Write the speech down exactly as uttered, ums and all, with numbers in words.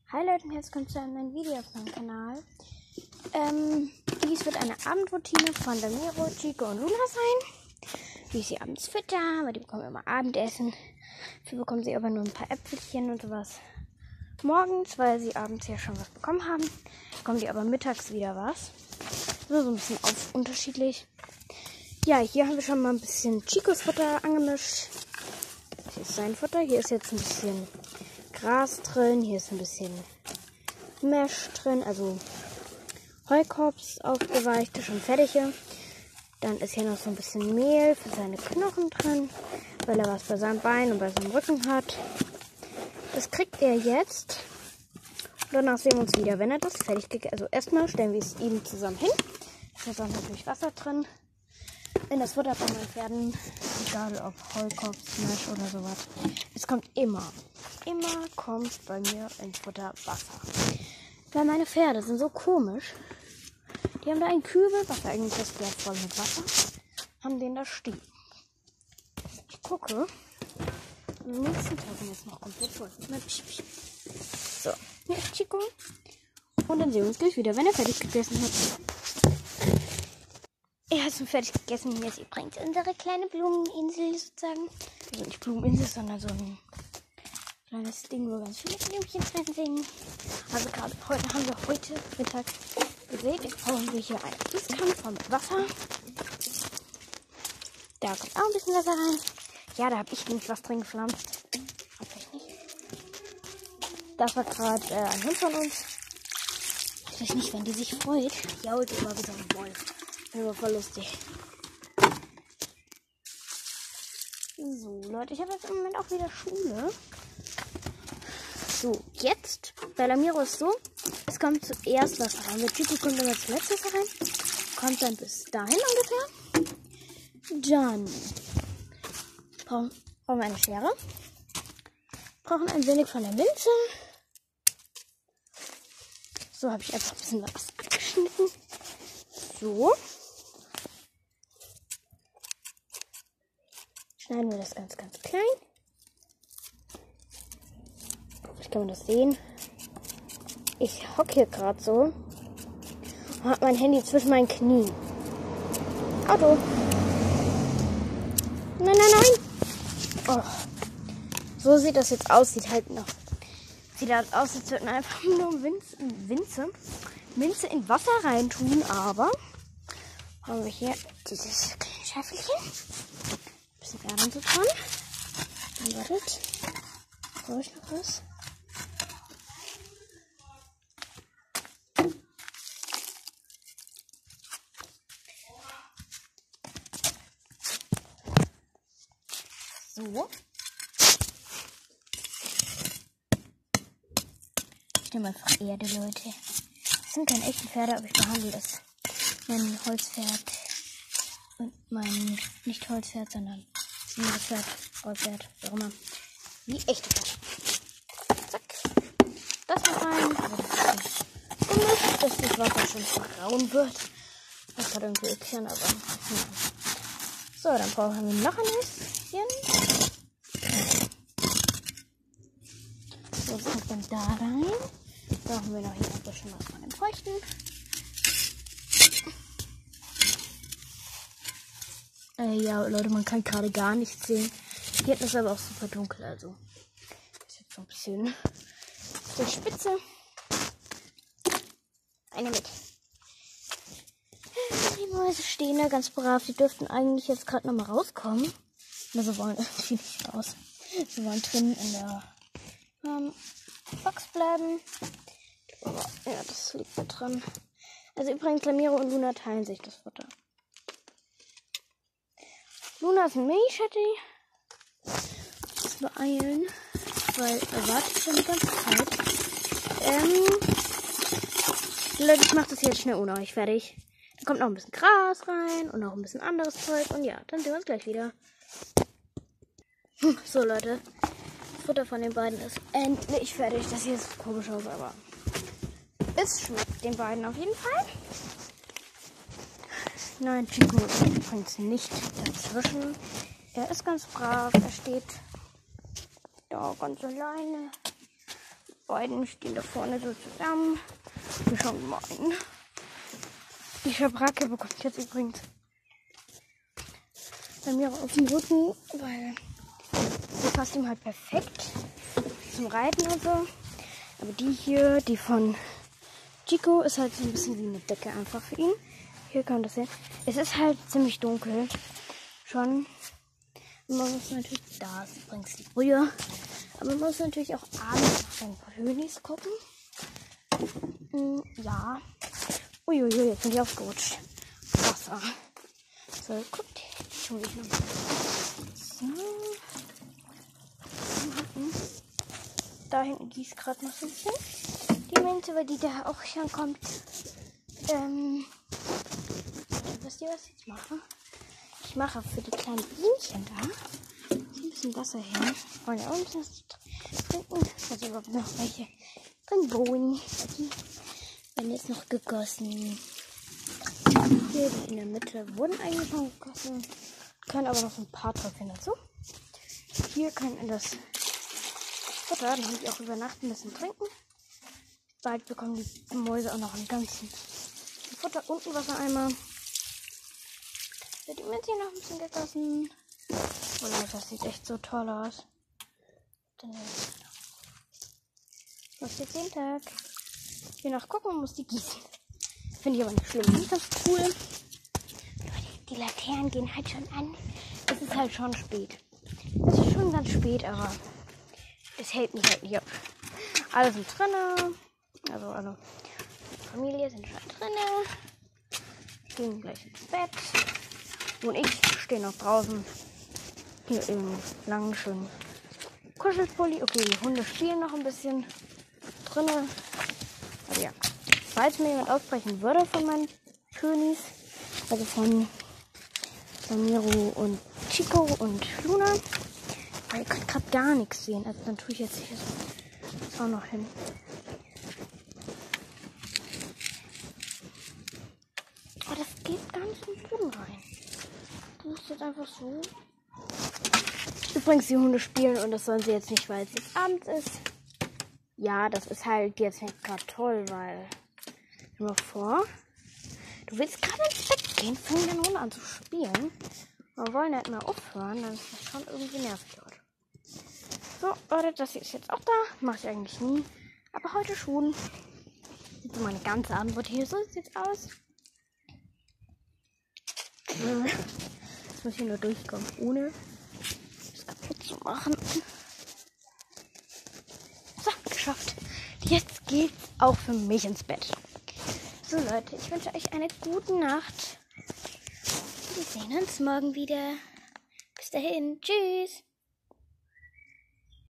Hi Leute und herzlich willkommen zu einem neuen Video auf meinem Kanal. Ähm, dies wird eine Abendroutine von Lamiro, Chico und Luna sein. Wie ich sie abends fütter, weil die bekommen immer Abendessen. Dafür bekommen sie aber nur ein paar Äpfelchen und sowas morgens, weil sie abends ja schon was bekommen haben. Bekommen die aber mittags wieder was. So, so ein bisschen auf unterschiedlich. Ja, hier haben wir schon mal ein bisschen Chicos Futter angemischt. Hier ist sein Futter. Hier ist jetzt ein bisschen Gras drin. Hier ist ein bisschen Mesh drin, also Heukops aufgeweichte, schon fertige. Dann ist hier noch so ein bisschen Mehl für seine Knochen drin, weil er was bei seinem Bein und bei seinem Rücken hat. Das kriegt er jetzt. Und danach sehen wir uns wieder, wenn er das fertig gegessen hat. Also erstmal stellen wir es ihm zusammen hin. Da ist auch natürlich Wasser drin. In das Futter von den Pferden, egal ob Heukops, Mesh oder sowas. Es kommt immer, immer kommt bei mir ins Futter Wasser. Weil meine Pferde sind so komisch. Die haben da einen Kübel, was eigentlich das Glas voll mit Wasser, haben den da stehen. Ich gucke. Am nächsten Tag sind jetzt noch komplett voll. So, hier ist Chico. Und dann sehen wir uns gleich wieder, wenn er fertig gegessen hat. Er hat schon fertig gegessen. Hier ist übrigens unsere kleine Blumeninsel sozusagen. Also nicht Blumeninsel, sondern so ein kleines Ding, wo ganz viele Blümchen drin sind. Also gerade heute haben wir heute Mittag gesehen. Jetzt brauchen wir hier einen Gießkannen voll mit Wasser. Da kommt auch ein bisschen Wasser rein. Ja, da habe ich nämlich was drin gepflanzt. Hab ich nicht. Das war gerade äh, ein Hund von uns. Ich weiß nicht, wenn die sich freut. Jault immer wieder ein Wolf. Das war voll lustig. So, Leute, ich habe jetzt im Moment auch wieder Schule. So, jetzt, bei Lamiro ist so, es kommt zuerst Wasser rein. Mit Chico kommt immer zuletzt Wasser rein. Kommt dann bis dahin ungefähr. Dann brauchen, brauchen wir eine Schere. Brauchen ein wenig von der Minze. So, habe ich einfach ein bisschen was abgeschnitten. So. Schneiden wir das ganz, ganz klein. Vielleicht kann man das sehen. Ich hocke hier gerade so und habe mein Handy zwischen meinen Knien. Auto. Nein, nein, nein. Oh. So sieht das jetzt aus. Sieht halt noch. Sieht halt aus, als würden einfach nur Minze, Minze, Minze in Wasser reintun. Aber haben wir hier dieses kleine Schäfelchen. Ein bisschen Erde so dran. Dann wartet. Brauche ich noch was? So. Ich nehme einfach Erde, Leute. Das sind keine echten Pferde, aber ich behandle das. Mein Holzpferd und mein nicht Holzpferd, sondern das Pferd, Holzpferd, wie auch immer. Wie echte Pferde. Zack. Das noch rein. Und dass das Wasser schon braun wird. Das hat irgendwie erklären, aber ja. So, dann brauchen wir noch ein bisschen. So, das kommt dann da rein. Brauchen wir noch hier ein bisschen was von dem Feuchten. Äh, ja, Leute, man kann gerade gar nichts sehen. Hier hinten ist aber auch super dunkel, also ist jetzt so ein bisschen der Spitze. Eine mit. Die Mäuse stehen da ganz brav. Die dürften eigentlich jetzt gerade noch mal rauskommen. Aber sie wollen irgendwie nicht raus. Sie wollen drinnen in der ähm, Box bleiben. Aber, ja, das liegt da dran. Also übrigens, Lamiro und Luna teilen sich das Futter. Luna ist ein Mini-Shetty. Muss beeilen, weil er wartet schon die ganze Zeit. Ähm, Leute, ich mache das jetzt schnell ohne euch fertig. Da kommt noch ein bisschen Gras rein und noch ein bisschen anderes Zeug. Und ja, dann sehen wir uns gleich wieder. So, Leute. Das Futter von den beiden ist endlich fertig. Das hier ist komisch aus, aber es schmeckt den beiden auf jeden Fall. Nein, Chico ist übrigens nicht dazwischen. Er ist ganz brav. Er steht da ganz alleine. beiden stehen da vorne so zusammen. Wir schauen mal ein. Die Schabracke bekommt jetzt übrigens bei mir auf dem Rücken, weil sie passt ihm halt perfekt zum Reiten und so. Aber die hier, die von Chico, ist halt so ein bisschen wie eine Decke einfach für ihn. Hier kann man das sehen. Es ist halt ziemlich dunkel. Schon. Und man muss natürlich, da ist übrigens die Brühe. Aber man muss natürlich auch abends nach seinen Hönis gucken. Hm, ja. Uiuiui, jetzt sind die aufgerutscht. Wasser. So, guckt. Ich tue mich noch. So. Da hinten gießt gerade noch so ein bisschen die Minze, weil die da auch schon kommt. Ähm, wisst ihr, was ich jetzt mache? Ich mache für die kleinen Bienchen da so ein bisschen Wasser hin. Und da unten ist trinken. Also überhaupt noch welche drin Bohnen. Die werden jetzt noch gegossen. Hier die in der Mitte wurden eigentlich schon gegossen. Können aber noch so ein paar Tröpfchen dazu. Hier können in das Futter, dann haben die auch über Nacht ein bisschen trinken. Bald bekommen die Mäuse auch noch einen ganzen Futter und einen Wassereimer. Wird die Männchen noch ein bisschen gegossen. Oh Leute, das sieht echt so toll aus. Dann muss jetzt jeden Tag hier noch gucken und muss die gießen. Finde ich aber nicht schlimm. Ist das cool? Die Laternen gehen halt schon an. Es ist halt schon spät. Es ist schon ganz spät, aber es hält mich halt nicht ab. Alle sind drinne. Also alle Familie sind schon drinne. Gehen gleich ins Bett. Und ich stehe noch draußen. Hier im langen, schönen Kuschelpulli. Okay, die Hunde spielen noch ein bisschen drinne. Also ja. Falls mir jemand ausbrechen würde von meinen Könis, also von Samiro und Chico und Luna, weil ihr könnt gerade gar nichts sehen. Also dann tue ich jetzt hier so auch noch hin. Aber das geht gar nicht in den Boden rein. Du musst jetzt einfach so. Übrigens, die Hunde spielen und das sollen sie jetzt nicht, weil es jetzt Abend ist. Ja, das ist halt jetzt nicht gerade toll, weil stell dir mal vor, du willst gerade ins Bett gehen, fangen dann Hunde an zu spielen. Wir wollen halt mal aufhören, dann ist das schon irgendwie nervig heute. So, Leute, das hier ist jetzt auch da. Mache ich eigentlich nie. Aber heute schon. Sieht so meine ganze Antwort hier. So sieht es jetzt aus. Jetzt muss ich nur durchkommen, ohne es kaputt zu machen. So, geschafft. Jetzt geht's auch für mich ins Bett. So, Leute, ich wünsche euch eine gute Nacht. Wir sehen uns morgen wieder. Bis dahin. Tschüss.